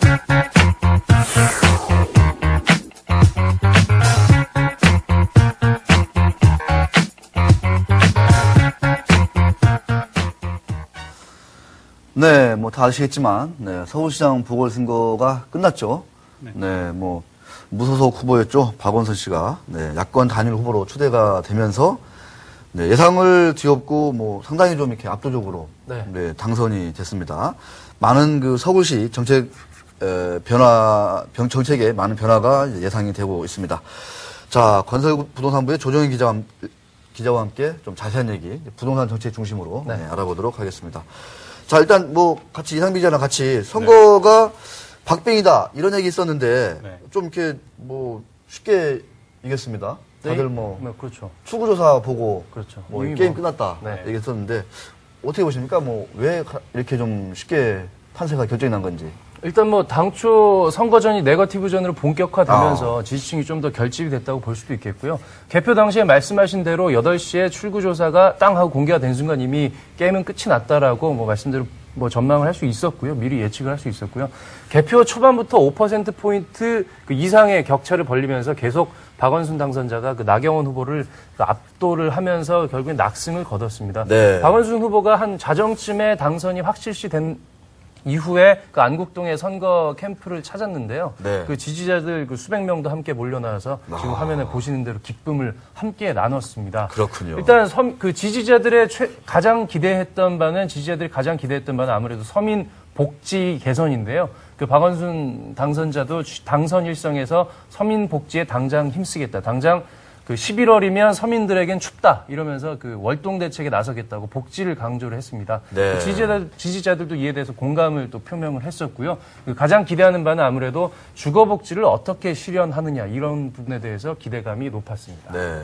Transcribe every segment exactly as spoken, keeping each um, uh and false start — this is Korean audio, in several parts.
네, 뭐 다 아시겠지만 네, 서울시장 보궐선거가 끝났죠. 네, 네 뭐 무소속 후보였죠. 박원순 씨가 네, 야권 단일 후보로 추대가 되면서 네, 예상을 뒤엎고 뭐 상당히 좀 이렇게 압도적으로 네. 네, 당선이 됐습니다. 많은 그 서울시 정책 에, 변화, 병 정책에 많은 변화가 예상이 되고 있습니다. 자, 건설부동산부의 조정희 기자와, 기자와 함께 좀 자세한 얘기, 부동산 정책 중심으로 네. 네, 알아보도록 하겠습니다. 자, 일단 뭐 같이 이상비 기자랑 같이 선거가 네. 박빙이다 이런 얘기 있었는데 네. 좀 이렇게 뭐 쉽게 이겼습니다. 다들 뭐 네, 그렇죠. 출구조사 보고 그렇죠. 뭐 게임 뭐. 끝났다 네. 얘기했었는데 어떻게 보십니까? 뭐 왜 이렇게 좀 쉽게 판세가 결정이 난 건지. 일단 뭐 당초 선거전이 네거티브전으로 본격화되면서 아. 지지층이 좀 더 결집이 됐다고 볼 수도 있겠고요. 개표 당시에 말씀하신 대로 여덟 시에 출구조사가 땅 하고 공개가 된 순간 이미 게임은 끝이 났다라고 뭐 말씀대로 뭐 전망을 할 수 있었고요. 미리 예측을 할 수 있었고요. 개표 초반부터 오 퍼센트 포인트 그 이상의 격차를 벌리면서 계속 박원순 당선자가 그 나경원 후보를 그 압도를 하면서 결국엔 낙승을 거뒀습니다. 네. 박원순 후보가 한 자정쯤에 당선이 확실시 된 이후에 그 안국동의 선거 캠프를 찾았는데요. 네. 그 지지자들 그 수백 명도 함께 몰려나와서 아. 지금 화면에 보시는 대로 기쁨을 함께 나눴습니다. 그렇군요. 일단 서, 그 지지자들의 최, 가장 기대했던 바는 지지자들이 가장 기대했던 바는 아무래도 서민 복지 개선인데요. 그 박원순 당선자도 당선 일성에서 서민 복지에 당장 힘쓰겠다. 당장 그 십일월이면 서민들에겐 춥다 이러면서 그 월동 대책에 나서겠다고 복지를 강조를 했습니다. 네. 그 지지자들, 지지자들도 이에 대해서 공감을 또 표명을 했었고요. 그 가장 기대하는 바는 아무래도 주거복지를 어떻게 실현하느냐 이런 부분에 대해서 기대감이 높았습니다. 네.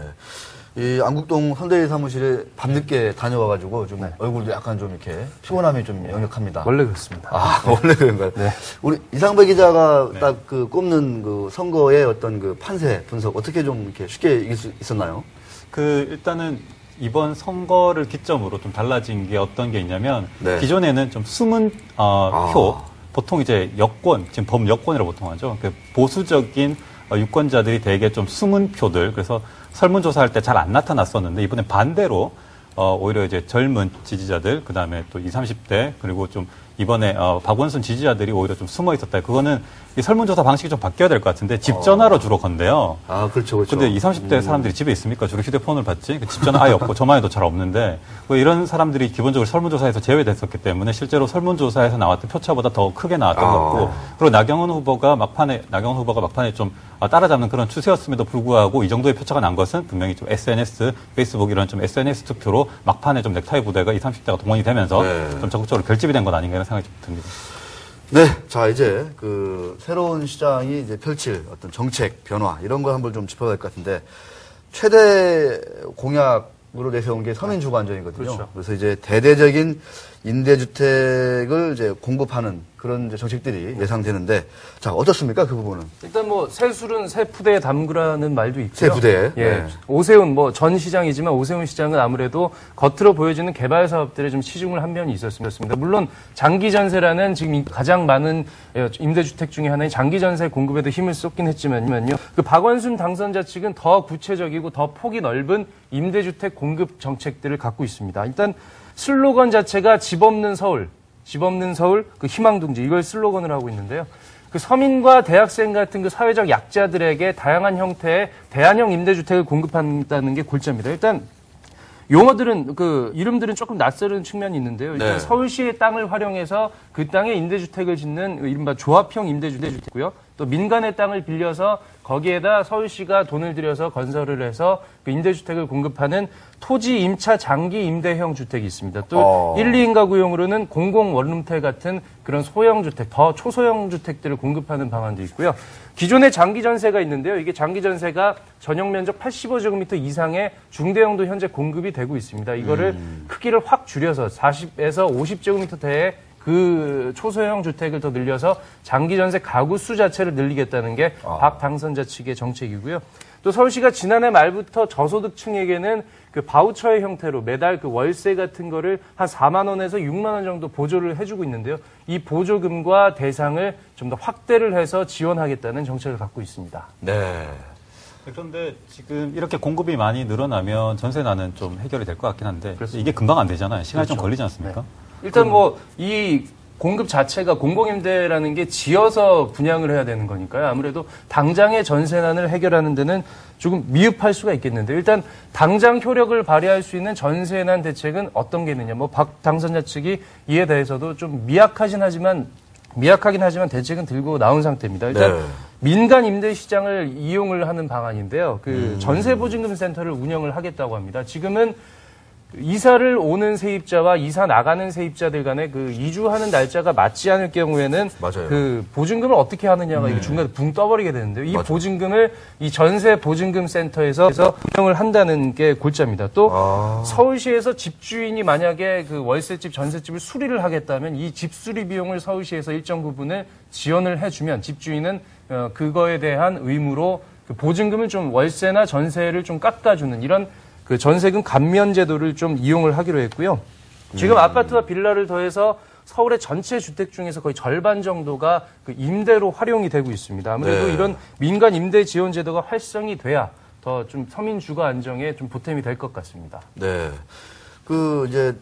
이 안국동 선대위 사무실에 밤늦게 다녀와가지고 좀 네. 얼굴도 약간 좀 이렇게 피곤함이 좀 역력합니다. 원래 그렇습니다. 아, 원래 그런가요? 네. 우리 이상배 기자가 네. 딱 그 꼽는 그 선거의 어떤 그 판세 분석 어떻게 좀 이렇게 쉽게 이길 수 있었나요? 그 일단은 이번 선거를 기점으로 좀 달라진 게 어떤 게 있냐면 네. 기존에는 좀 숨은 어, 아. 표 보통 이제 여권 지금 범여권이라고 보통 하죠. 그 보수적인 어, 유권자들이 되게 좀 숨은 표들 그래서 설문조사할 때 잘 안 나타났었는데 이번에 반대로 어, 오히려 이제 젊은 지지자들 그다음에 또 이십, 삼십 대 그리고 좀 이번에 어, 박원순 지지자들이 오히려 좀 숨어 있었다. 그거는 이 설문조사 방식이 좀 바뀌어야 될 것 같은데 집 전화로 주로 건데요. 아 그렇죠, 그렇죠. 근데 이십, 삼십 대 사람들이 집에 있습니까? 주로 휴대폰을 받지. 집 전화 아예 없고 저만 해도 잘 없는데 뭐 이런 사람들이 기본적으로 설문조사에서 제외됐었기 때문에 실제로 설문조사에서 나왔던 표차보다 더 크게 나왔던 것 같고 그리고 나경원 후보가 막판에 나경원 후보가 막판에 좀 따라잡는 그런 추세였음에도 불구하고 이 정도의 표차가 난 것은 분명히 좀 에스엔에스, 페이스북 이런 좀 에스엔에스 투표로 막판에 좀 넥타이 부대가 이십, 삼십 대가 동원이 되면서 네. 좀 적극적으로 결집이 된 건 아닌가 이런 생각이 좀 듭니다. 네, 자 이제 그 새로운 시장이 이제 펼칠 어떤 정책 변화 이런 걸 한번 좀 짚어볼 것 같은데 최대 공약으로 내세운 게 서민 주거 안정이거든요. 그렇죠. 그래서 이제 대대적인 임대주택을 이제 공급하는 그런 이제 정책들이 예상되는데 자 어떻습니까 그 부분은? 일단 뭐 새술은 새 푸대에 담그라는 말도 있고요. 새 푸대. 예. 네. 오세훈 뭐 전 시장이지만 오세훈 시장은 아무래도 겉으로 보여지는 개발 사업들에 좀 치중을 한 면이 있었습니다. 물론 장기 전세라는 지금 가장 많은 임대주택 중에 하나인 장기 전세 공급에도 힘을 쏟긴 했지만요. 그 박원순 당선자 측은 더 구체적이고 더 폭이 넓은 임대주택 공급 정책들을 갖고 있습니다. 일단 슬로건 자체가 집 없는 서울. 집 없는 서울, 그 희망둥지, 이걸 슬로건을 하고 있는데요. 그 서민과 대학생 같은 그 사회적 약자들에게 다양한 형태의 대안형 임대주택을 공급한다는 게 골자입니다. 일단, 용어들은, 그, 이름들은 조금 낯설은 측면이 있는데요. 일단 네. 서울시의 땅을 활용해서 그 땅에 임대주택을 짓는 이른바 조합형 임대주택이고요. 또 민간의 땅을 빌려서 거기에다 서울시가 돈을 들여서 건설을 해서 그 임대주택을 공급하는 토지 임차 장기 임대형 주택이 있습니다. 또 어. 일, 이 인가 구용으로는 공공 원룸텔 같은 그런 소형 주택, 더 초소형 주택들을 공급하는 방안도 있고요. 기존에 장기 전세가 있는데요. 이게 장기 전세가 전용 면적 팔십오 제곱미터 이상의 중대형도 현재 공급이 되고 있습니다. 이거를 음. 크기를 확 줄여서 사십에서 오십 제곱미터대의 그 초소형 주택을 더 늘려서 장기 전세 가구 수 자체를 늘리겠다는 게 박 아. 당선자 측의 정책이고요. 또 서울시가 지난해 말부터 저소득층에게는 그 바우처의 형태로 매달 그 월세 같은 거를 한 사만 원에서 육만 원 정도 보조를 해주고 있는데요. 이 보조금과 대상을 좀 더 확대를 해서 지원하겠다는 정책을 갖고 있습니다. 네. 그런데 지금 이렇게 공급이 많이 늘어나면 전세난은 좀 해결이 될 것 같긴 한데 그래서 이게 금방 안 되잖아요. 시간이 그렇죠. 좀 걸리지 않습니까? 네. 일단 뭐 이 공급 자체가 공공임대라는 게 지어서 분양을 해야 되는 거니까요. 아무래도 당장의 전세난을 해결하는 데는 조금 미흡할 수가 있겠는데 일단 당장 효력을 발휘할 수 있는 전세난 대책은 어떤 게 있느냐. 뭐 박 당선자 측이 이에 대해서도 좀 미약하긴 하지만 미약하긴 하지만 대책은 들고 나온 상태입니다. 일단 네. 민간 임대 시장을 이용을 하는 방안인데요. 그 음. 전세 보증금 센터를 운영을 하겠다고 합니다. 지금은 이사를 오는 세입자와 이사 나가는 세입자들 간에 그 이주하는 날짜가 맞지 않을 경우에는 맞아요. 그 보증금을 어떻게 하느냐가 음. 이게 중간에 붕 떠버리게 되는데요. 이 맞아요. 보증금을 이 전세 보증금 센터에서 운영을 한다는 게 골자입니다. 또 아. 서울시에서 집주인이 만약에 그 월세집, 전세집을 수리를 하겠다면 이 집수리 비용을 서울시에서 일정 부분을 지원을 해주면 집주인은 어, 그거에 대한 의무로 그 보증금을 좀 월세나 전세를 좀 깎아주는 이런 그 전세금 감면 제도를 좀 이용을 하기로 했고요. 지금 음. 아파트와 빌라를 더해서 서울의 전체 주택 중에서 거의 절반 정도가 그 임대로 활용이 되고 있습니다. 아무래도 네. 이런 민간 임대 지원 제도가 활성이 돼야 더 좀 서민 주거 안정에 좀 보탬이 될 것 같습니다. 네. 그 이제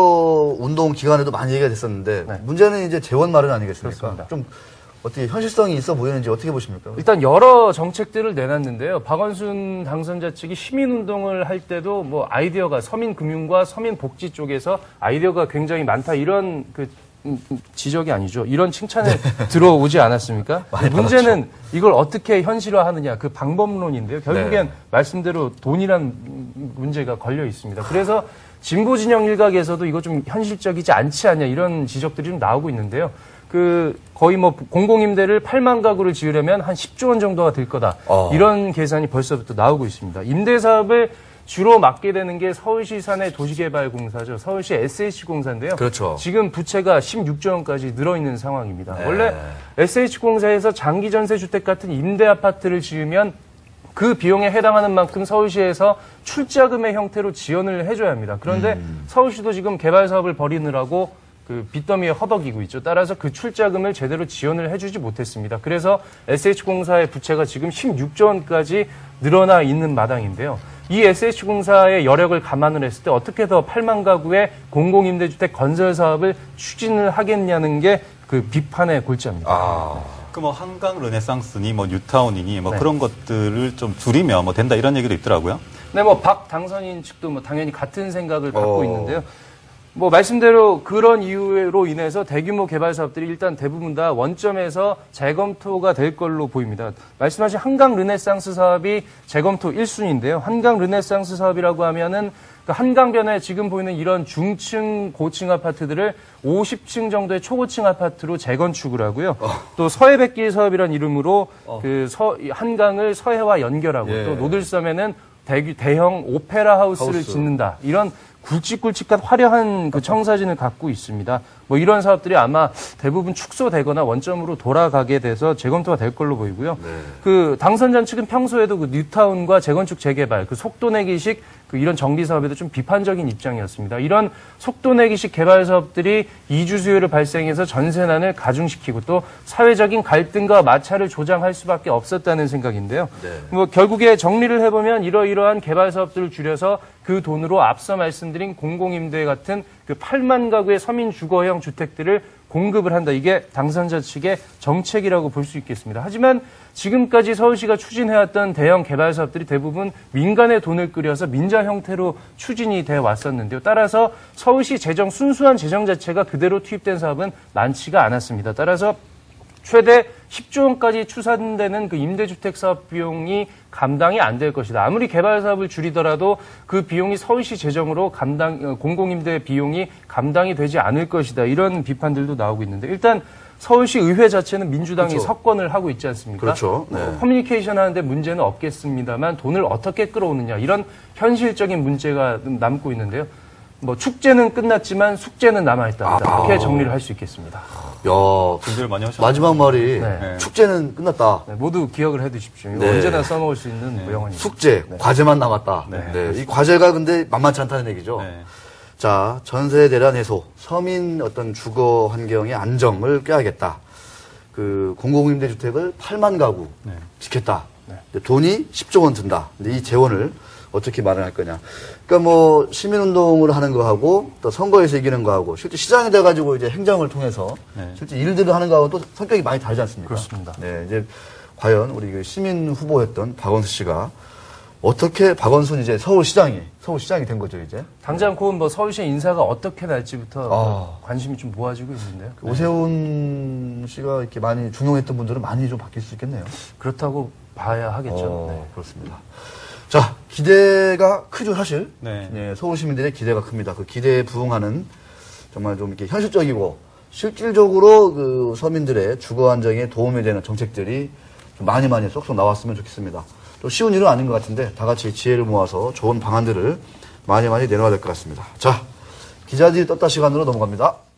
선거 운동 기간에도 많이 얘기가 됐었는데 네. 문제는 이제 재원 마련 아니겠습니까? 그렇습니다. 좀 어떻게 현실성이 있어 보이는지 어떻게 보십니까? 일단 여러 정책들을 내놨는데요. 박원순 당선자 측이 시민운동을 할 때도 뭐 아이디어가 서민금융과 서민복지 쪽에서 아이디어가 굉장히 많다 이런 그 지적이 아니죠. 이런 칭찬에 네. 들어오지 않았습니까? 문제는 받았죠. 이걸 어떻게 현실화하느냐 그 방법론인데요. 결국엔 네. 말씀대로 돈이란 문제가 걸려 있습니다. 그래서 진보 진영 일각에서도 이거 좀 현실적이지 않지 않냐 이런 지적들이 좀 나오고 있는데요. 그 거의 뭐 공공임대를 팔만 가구를 지으려면 한 십조 원 정도가 들 거다. 어. 이런 계산이 벌써부터 나오고 있습니다. 임대 사업을 주로 맡게 되는 게 서울시 산의 도시개발공사죠. 서울시 에스에이치공사인데요. 그렇죠. 지금 부채가 십육조 원까지 늘어 있는 상황입니다. 네. 원래 에스에이치공사에서 장기전세주택 같은 임대 아파트를 지으면 그 비용에 해당하는 만큼 서울시에서 출자금의 형태로 지원을 해줘야 합니다. 그런데 음. 서울시도 지금 개발 사업을 벌이느라고 그 빚더미에 허덕이고 있죠. 따라서 그 출자금을 제대로 지원을 해주지 못했습니다. 그래서 에스에이치공사의 부채가 지금 십육조 원까지 늘어나 있는 마당인데요. 이 에스에이치공사의 여력을 감안을 했을 때 어떻게 더 팔만 가구의 공공임대주택 건설 사업을 추진을 하겠냐는 게 그 비판의 골자입니다. 아. 그 뭐 한강 르네상스니 뭐 뉴타운이니 뭐 네. 그런 것들을 좀 줄이면 뭐 된다 이런 얘기도 있더라고요. 네, 뭐 박 당선인 측도 뭐 당연히 같은 생각을 갖고 어. 있는데요. 뭐 말씀대로 그런 이유로 인해서 대규모 개발 사업들이 일단 대부분 다 원점에서 재검토가 될 걸로 보입니다. 말씀하신 한강 르네상스 사업이 재검토 일 순위인데요. 한강 르네상스 사업이라고 하면은 그 한강변에 지금 보이는 이런 중층, 고층 아파트들을 오십 층 정도의 초고층 아파트로 재건축을 하고요. 어. 또 서해백길 사업이라는 이름으로 어. 그 서, 한강을 서해와 연결하고 예. 또 노들섬에는 대, 대형 오페라 하우스를 하우스. 짓는다. 이런 굵직굵직한 화려한 그 청사진을 갖고 있습니다. 뭐 이런 사업들이 아마 대부분 축소되거나 원점으로 돌아가게 돼서 재검토가 될 걸로 보이고요. 네. 그 당선자 측은 평소에도 그 뉴타운과 재건축 재개발, 그 속도 내기식 그 이런 정비 사업에도 좀 비판적인 입장이었습니다. 이런 속도 내기식 개발 사업들이 이주 수요를 발생해서 전세난을 가중시키고 또 사회적인 갈등과 마찰을 조장할 수밖에 없었다는 생각인데요. 네. 뭐 결국에 정리를 해보면 이러이러한 개발 사업들을 줄여서 그 돈으로 앞서 말씀드린 공공임대 같은 그 팔만 가구의 서민 주거형 주택들을 공급을 한다. 이게 당선자 측의 정책이라고 볼 수 있겠습니다. 하지만 지금까지 서울시가 추진해왔던 대형 개발 사업들이 대부분 민간의 돈을 끌여서 민자 형태로 추진이 되어 왔었는데요. 따라서 서울시 재정, 순수한 재정 자체가 그대로 투입된 사업은 많지가 않았습니다. 따라서 최대 십조 원까지 추산되는 그 임대주택 사업 비용이 감당이 안 될 것이다. 아무리 개발 사업을 줄이더라도 그 비용이 서울시 재정으로 감당, 공공임대 비용이 감당이 되지 않을 것이다. 이런 비판들도 나오고 있는데 일단 서울시 의회 자체는 민주당이 그렇죠. 석권을 하고 있지 않습니까? 그렇죠. 네. 뭐 커뮤니케이션 하는데 문제는 없겠습니다만 돈을 어떻게 끌어오느냐 이런 현실적인 문제가 남고 있는데요. 뭐 축제는 끝났지만 숙제는 남아있다. 이렇게 정리를 할 수 있겠습니다. 야, 준비를 많이 하셨죠. 마지막 말이 네. 축제는 끝났다. 네, 모두 기억을 해두십시오. 이거 네. 언제나 써먹을 수 있는 네. 명언입니다. 숙제, 네. 과제만 남았다. 네. 네. 이 과제가 근데 만만치 않다는 얘기죠. 네. 자, 전세 대란 해소, 서민 어떤 주거 환경의 안정을 꾀하겠다. 그 공공임대주택을 팔만 가구 네. 짓겠다. 네. 돈이 십조 원 든다. 근데 이 재원을 어떻게 마련할 거냐. 그러니까 뭐 시민운동을 하는 거하고 또 선거에서 이기는 거하고 실제 시장이 돼가지고 이제 행정을 통해서 네. 실제 일들을 하는 거하고 또 성격이 많이 다르지 않습니까? 그렇습니다. 네, 이제 과연 우리 그 시민 후보였던 박원순 씨가 어떻게 박원순 이제 서울시장이 서울시장이 된 거죠 이제. 당장 곧 뭐 서울시 인사가 어떻게 날지부터 아. 관심이 좀 모아지고 있는데요. 그 오세훈 씨가 이렇게 많이 중용했던 분들은 많이 좀 바뀔 수 있겠네요. 그렇다고 봐야 하겠죠. 어, 네. 그렇습니다. 자, 기대가 크죠, 사실. 네. 네, 서울 시민들의 기대가 큽니다. 그 기대에 부응하는 정말 좀 이렇게 현실적이고 실질적으로 그 서민들의 주거 안정에 도움이 되는 정책들이 좀 많이 많이 쏙쏙 나왔으면 좋겠습니다. 또 쉬운 일은 아닌 것 같은데 다 같이 지혜를 모아서 좋은 방안들을 많이 많이 내놓아야 될 것 같습니다. 자, 기자들이 떴다 시간으로 넘어갑니다.